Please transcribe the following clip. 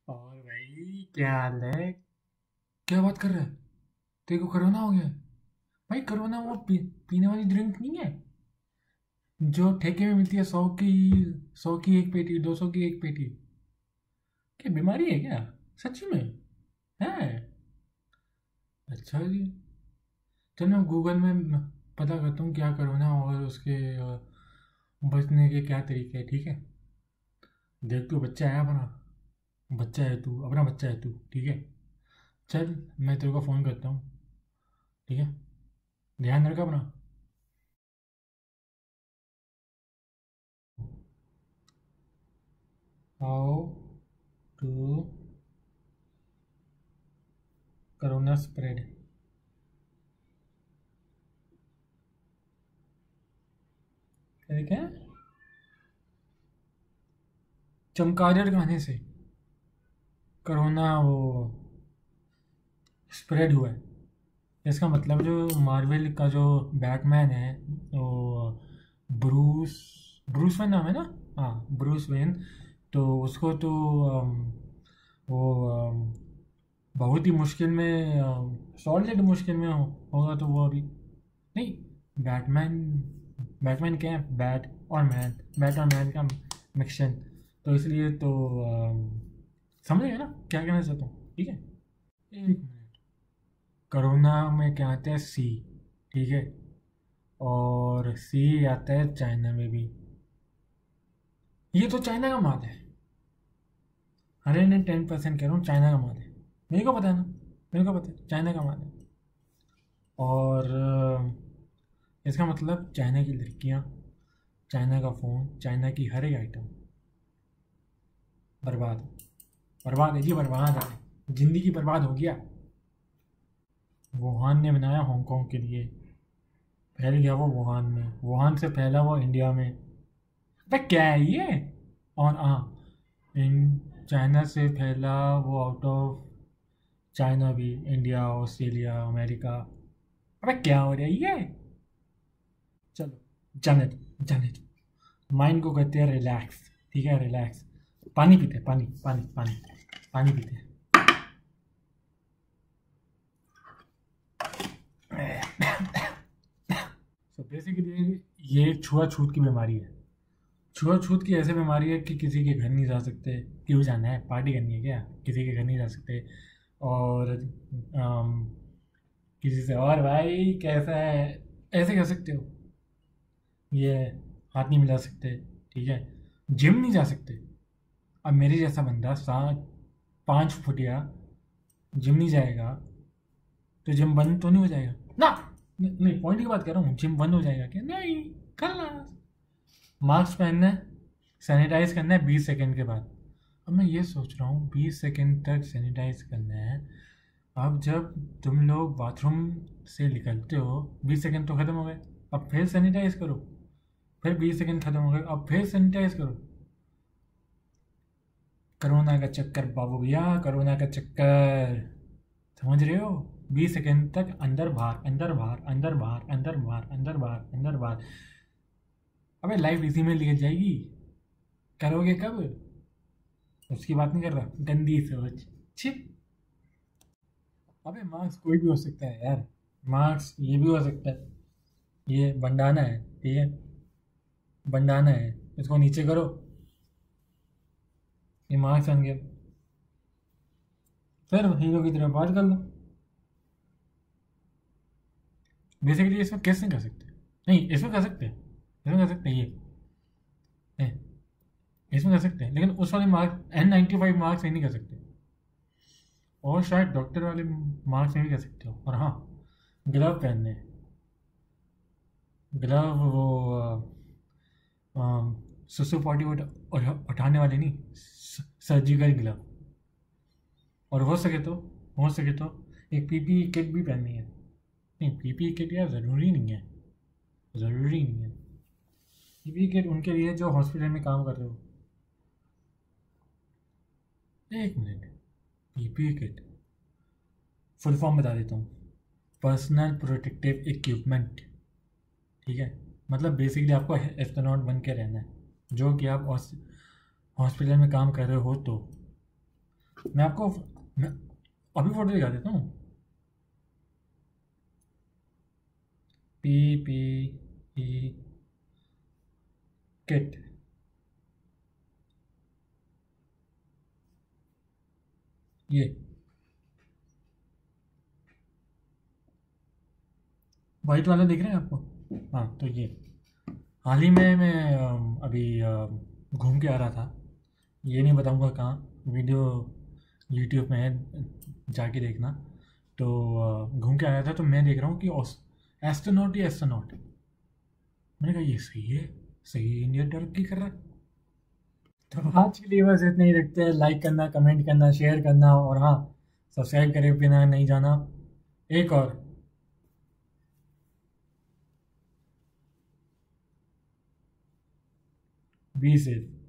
और भाई क्या हाल है? क्या बात कर रहा है? तेरे को कोरोना हो गया है? भाई कोरोना वो पीने वाली ड्रिंक नहीं है जो ठेके में मिलती है? 100 की एक पेटी, 200 की एक पेटी। क्या बीमारी है क्या? सच्ची में? है? अच्छा जी। चल मैं गूगल में पता करता हूँ क्या कोरोना और उसके बचने के क्या तरीके हैं, ठीक है? देख तू बच्चा है अपना, बच्चा है तू, अपना बच्चा है तू, ठीक है? चल मैं तेरे को फ़ोन करता हूँ, ठीक है? ध्यान रख अपना। How to corona spread. क्या? चमगादड़ खाने से कोरोना वो स्प्रेड हुआ है? इसका मतलब जो मार्वल का जो बैटमैन है, वो ब्रूस ब्रूस वेन नाम है ना? हाँ, ब्रूस वेन। तो उसको तो वो बहुत ही मुश्किल में, सॉलिड मुश्किल में होगा तो वो अभी नहीं। बैटमैन, बैटमैन क्या है? बैट और मैन का मिक्सन। तो इसलिए तो समझ गया ना क्या कहना चाहता हूँ, ठीक है? एक मिनट। कोरोना में क्या आता है? सी, ठीक है? और सी आता है चाइना में भी। ये तो चाइना का माल है। 110% कह रहा हूँ, चाइना का माल है। मेरे को पता है ना, मेरे को पता है चाइना का माल है। और इसका मतलब चाइना की लड़कियाँ, चाइना का फ़ोन, चाइना की हर एक आइटम बर्बाद। बर्बाद है जी, बर्बाद है। ज़िंदगी बर्बाद हो गया। वुहान ने बनाया हांगकांग के लिए, फैल गया वो वुहान में, वुहान से फैला वो इंडिया में। अबे क्या है ये? और हाँ, इन चाइना से फैला वो आउट ऑफ चाइना भी, इंडिया, ऑस्ट्रेलिया, अमेरिका। अबे क्या हो रहा है ये? चलो, जाने दो, जाने दो। माइंड को करते हैं रिलैक्स, ठीक है? रिलैक्स। पानी पीते हैं, पानी पानी पानी, पानी पीते हैं। सो बेसिकली ये छुआछूत की बीमारी है। छुआछूत की ऐसी बीमारी है कि किसी के घर नहीं जा सकते। क्यों जाना है? पार्टी करनी है क्या? किसी के घर नहीं जा सकते। और किसी से और भाई कैसा है ऐसे कह सकते हो। ये हाथ नहीं मिला सकते, ठीक है? जिम नहीं जा सकते। अब मेरे जैसा बंदा 5 फुटिया जिम नहीं जाएगा तो जिम बंद तो नहीं हो जाएगा ना? नहीं, पॉइंट की बात कर रहा हूँ। जिम बंद हो जाएगा क्या? नहीं। खल्लास। मास्क पहनना है, सैनिटाइज करना है 20 सेकंड के बाद। अब मैं ये सोच रहा हूँ 20 सेकंड तक सैनिटाइज करना है। अब जब तुम लोग बाथरूम से निकलते हो, 20 सेकंड तो ख़त्म हो गए। अब फिर सैनिटाइज करो, फिर 20 सेकंड ख़त्म हो गए, अब फिर सैनिटाइज करो। कोरोना का चक्कर बाबू भैया, कोरोना का चक्कर। समझ रहे हो? 20 सेकंड तक अंदर बाहर, अंदर बाहर, अंदर बाहर, अंदर बाहर, अंदर बाहर, अंदर बाहर। अबे लाइफ इसी में लिखी जाएगी। करोगे कब? उसकी बात नहीं कर रहा, गंदी सोच। छिप। अबे मार्क्स कोई भी हो सकता है यार। मार्क्स ये भी हो सकता है। ये बंडाना है, ठीक है? बंडाना है, इसको नीचे करो। ये मार्क्स बन गया। फिर हीरो की तरह बात कर लो। बेसिकली इसमें किस नहीं कर सकते? नहीं, इसमें कर सकते हैं, इसमें कर सकते हैं ये, इसमें कर सकते हैं, लेकिन उस वाले मार्क्स N95 मार्क्स नहीं कर सकते। और शायद डॉक्टर वाले मार्क्स में भी कर सकते हो। और हाँ, ग्लव पहनने हैं। ग्लव वो सुसु पॉटी उठाने वाले नहीं, सर्जिकल ग्लव। और हो सके तो एक पीपीई किट भी पहननी है। नहीं, पीपीई किट यार ज़रूरी नहीं है, ज़रूरी नहीं है। पीपीई किट उनके लिए जो हॉस्पिटल में काम कर रहे हो। एक minute. PPE kit full form बता देता हूँ। पर्सनल प्रोटेक्टिव इक्विपमेंट, ठीक है? मतलब बेसिकली आपको एस्ट्रोनॉट बन के रहना है, जो कि आप हॉस्पिटल में काम कर रहे हो तो। मैं आपको मैं अभी फोटो दिखा देता हूँ। P P E kit. ये वाइट वाला दिख रहा है आपको? हाँ, तो ये हाल ही में मैं अभी घूम के आ रहा था। ये नहीं बताऊंगा कहाँ, वीडियो यूट्यूब में है, जाके देखना। तो घूम के आया था, तो मैं देख रहा हूँ कि एस्ट्रोनॉट ही एस्ट्रोनॉट। मैंने कहा ये सही है, सही इंडियन तरक्की कर रहा है। तो आज के लिए बस इतना ही रखते हैं। लाइक करना, कमेंट करना, शेयर करना, और हाँ, सब्सक्राइब करे बिना नहीं जाना। एक और, बी सेफ।